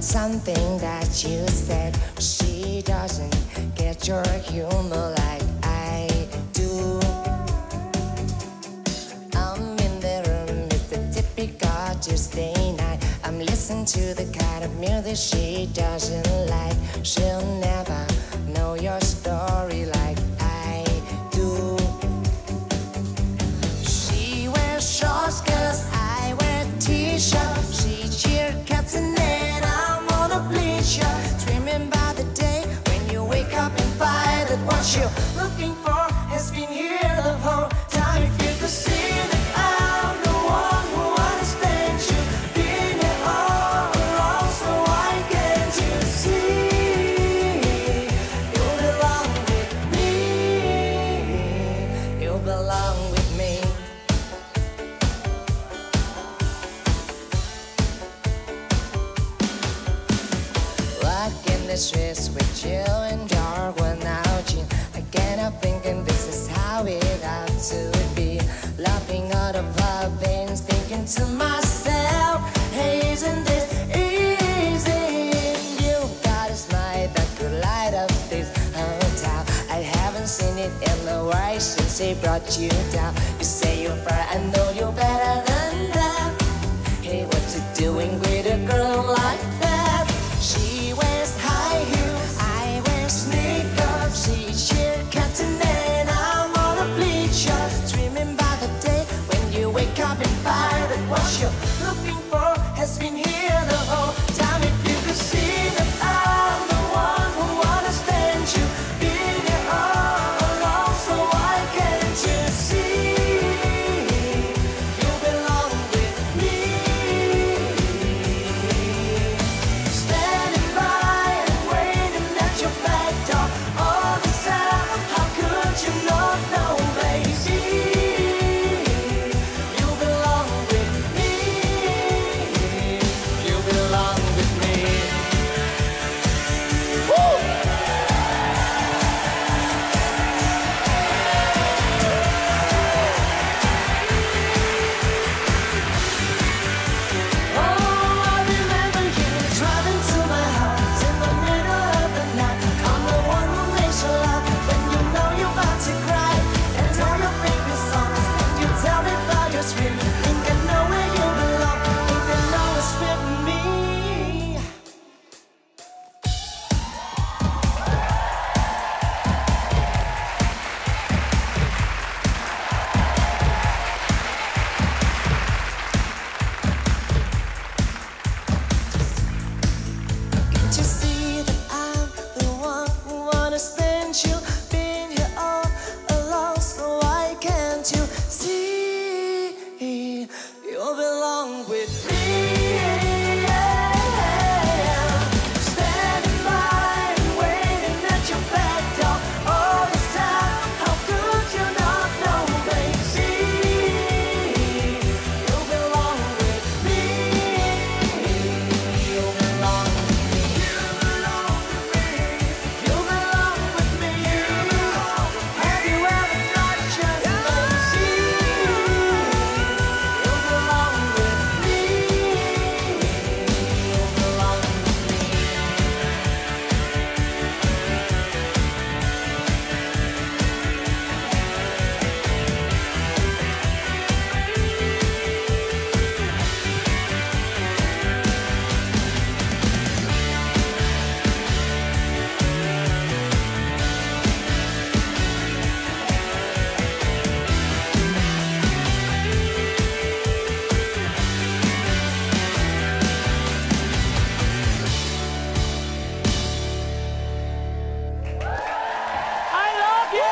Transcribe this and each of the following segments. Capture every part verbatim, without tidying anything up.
something that you said. She doesn't get your humor like I do. I'm in the room, it's the typical Tuesday night. I'm listening to the kind of music she doesn't like. She'll never know your story like I do. She wears shorts cause I wear t-shirts. She cheer captain and I'm on a bleacher. Dreaming about the day when you wake up and find that what you're looking for has been here the whole time. If you could see that I'm the one who understands you, been here all along, so why can't you see? You belong with me. You belong with me. Walking the streets with you in dark one out jeans. I can't help thinking this is how it ought to be. Laughing at the pub and thinking to myself, hey, isn't this easy? You got a smile that could light up this hotel. I haven't seen it in a while since they brought you down. You say you're fine, I know you're better than that. Hey, what you doing with a girl like that? She wears high heels, I wear sneakers. She cheer captain and I'm on a bleacher. Dreaming about the day when you wake up and find that what you're looking for has been here the whole time. If you could see that I'm the one who understands you, been here all along, so why can't you see? You belong with me. Standing by and waiting at your back door all the time. How could you not know, baby? You belong with me. You belong with me. Woo! Oh, I remember you driving to my house in the middle of the night. I'm the one who makes you laugh when you know you're about to cry. And all your favorite songs, and you tell me about your dream. Think I know where you belong, think I know it's with me. Can't you see that I'm the one who understands you? Been here all along, so why can't you see? You belong with me. Standing by and waiting at your back door all the time. How could you not know, baby? You belong with me. You belong with me. You belong with me. Have you ever not just lazy? You belong with me. You belong with me. I love you!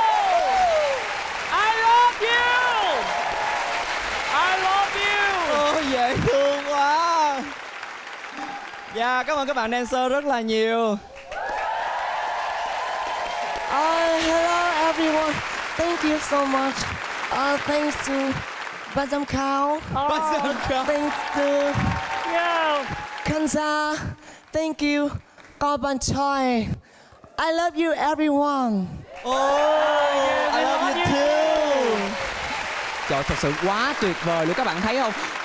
I love you! I love you! Ôi dễ thương quá. Dạ, cảm ơn các bạn dancer rất là nhiều. Uh, hello everyone. Thank you so much. Uh, thanks to Bazam Cow. Bazam Cow. Thanks to Yeah. Kanza. Thank you, Gorban Choi. I love you everyone. Oh, I love you too. Trời, thật sự quá tuyệt vời luôn, các bạn thấy không?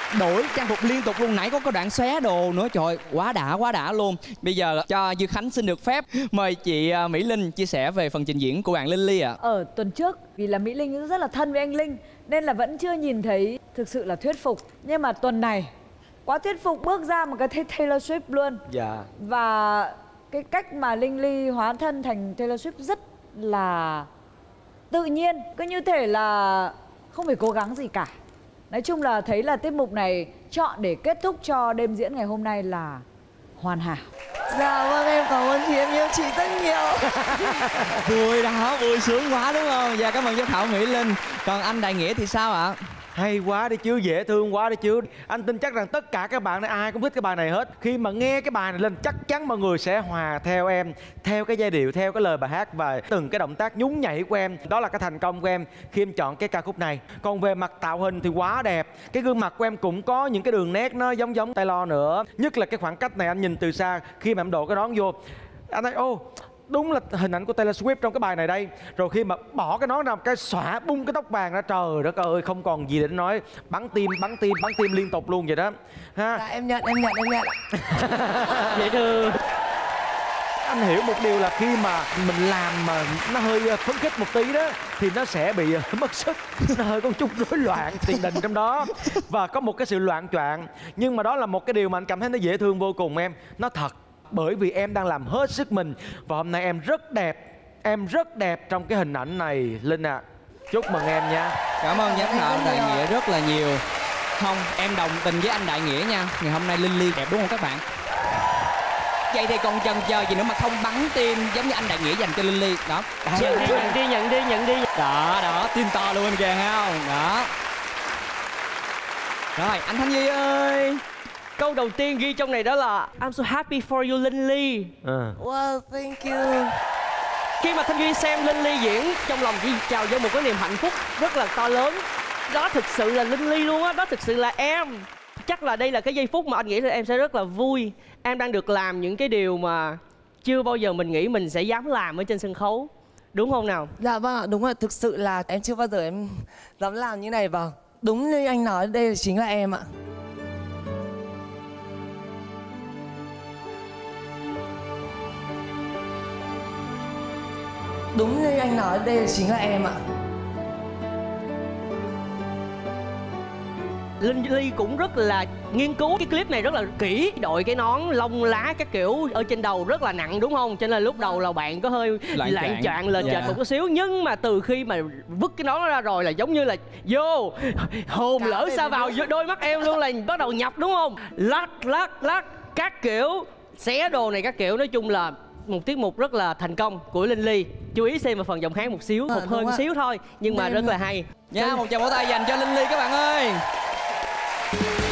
đổi trang phục liên tục luôn. Nãy có cái đoạn xóa đồ nữa, trời ơi, quá đã quá đã luôn. Bây giờ cho Dư Khánh xin được phép mời chị Mỹ Linh chia sẻ về phần trình diễn của bạn Linh Ly ạ. À. Ở tuần trước vì là Mỹ Linh rất là thân với anh Linh nên là vẫn chưa nhìn thấy thực sự là thuyết phục. Nhưng mà tuần này quá thuyết phục, bước ra một cái Taylor Swift luôn. Dạ. Và cái cách mà Linh Ly hóa thân thành Taylor Swift rất là tự nhiên, cứ như thể là không phải cố gắng gì cả. Nói chung là thấy là tiết mục này chọn để kết thúc cho đêm diễn ngày hôm nay là hoàn hảo. Dạ vâng, em cảm ơn chị, em yêu chị rất nhiều. Vui đó, vui sướng quá đúng không? Dạ cảm ơn giám khảo Mỹ Linh. Còn anh Đại Nghĩa thì sao ạ? Hay quá đi chứ, dễ thương quá đi chứ. Anh tin chắc rằng tất cả các bạn này ai cũng thích cái bài này hết. Khi mà nghe cái bài này lên chắc chắn mọi người sẽ hòa theo em, theo cái giai điệu, theo cái lời bài hát và từng cái động tác nhún nhảy của em. Đó là cái thành công của em khi em chọn cái ca khúc này. Còn về mặt tạo hình thì quá đẹp. Cái gương mặt của em cũng có những cái đường nét nó giống giống Taylor nữa. Nhất là cái khoảng cách này anh nhìn từ xa khi mà em đội cái nón vô, anh thấy ô đúng là hình ảnh của Taylor Swift trong cái bài này đây. Rồi khi mà bỏ cái nón ra, cái xõa bung cái tóc vàng ra, trời đất ơi, không còn gì để nói. Bắn tim, bắn tim, bắn tim liên tục luôn vậy đó ha. Dạ, em nhận, em nhận, em nhận. Dễ thương. Anh hiểu một điều là khi mà mình làm mà nó hơi phấn khích một tí đó thì nó sẽ bị mất sức, nó hơi có chút rối loạn tiền đình trong đó và có một cái sự loạn choạng. Nhưng mà đó là một cái điều mà anh cảm thấy nó dễ thương vô cùng em. Nó thật, bởi vì em đang làm hết sức mình và hôm nay em rất đẹp, em rất đẹp trong cái hình ảnh này Linh ạ. À. Chúc mừng em nha. Cảm ơn giám khảo Đại Nghĩa rất là nhiều. Không, em đồng tình với anh Đại Nghĩa nha. Ngày hôm nay Linh Ly đẹp đúng không các bạn? Vậy thì còn chần chờ gì nữa mà không bắn tim giống như anh Đại Nghĩa dành cho Linh Ly. Đó. Nhận đi, nhận đi, nhận đi, nhận đi. Đó, đó, tim to luôn kìa không? Đó. Rồi, anh Thanh Duy ơi. Câu đầu tiên ghi trong này đó là I'm so happy for you Linh Ly. À. Well, thank you. Khi mà Thanh Duy xem Linh Ly diễn, trong lòng chỉ trào dâng một cái niềm hạnh phúc rất là to lớn. Đó thực sự là Linh Ly luôn á, đó thực sự là em. Chắc là đây là cái giây phút mà anh nghĩ là em sẽ rất là vui. Em đang được làm những cái điều mà chưa bao giờ mình nghĩ mình sẽ dám làm ở trên sân khấu. Đúng không nào? Dạ vâng ạ, đúng rồi, thực sự là em chưa bao giờ em dám làm như này. Vâng, đúng như anh nói, đây chính là em ạ. Đúng như anh nói, đây chính là em ạ. Linh Ly cũng rất là nghiên cứu cái clip này rất là kỹ. Đội cái nón lông lá các kiểu ở trên đầu rất là nặng đúng không? Cho nên lúc đầu là bạn có hơi loạn choạng lên chệch một chút xíu. Nhưng mà từ khi mà vứt cái nón ra rồi là giống như là vô hồn Cả lỡ xa vào đôi mắt em luôn, là bắt đầu nhập đúng không? Lắc lắc lắc các kiểu, xé đồ này các kiểu. Nói chung là một tiết mục rất là thành công của Linh Ly. Chú ý xem vào phần giọng hát một xíu, à, một hơi một xíu thôi nhưng mà rất là hay. Nha, một tràng vỗ tay dành cho Linh Ly các bạn ơi.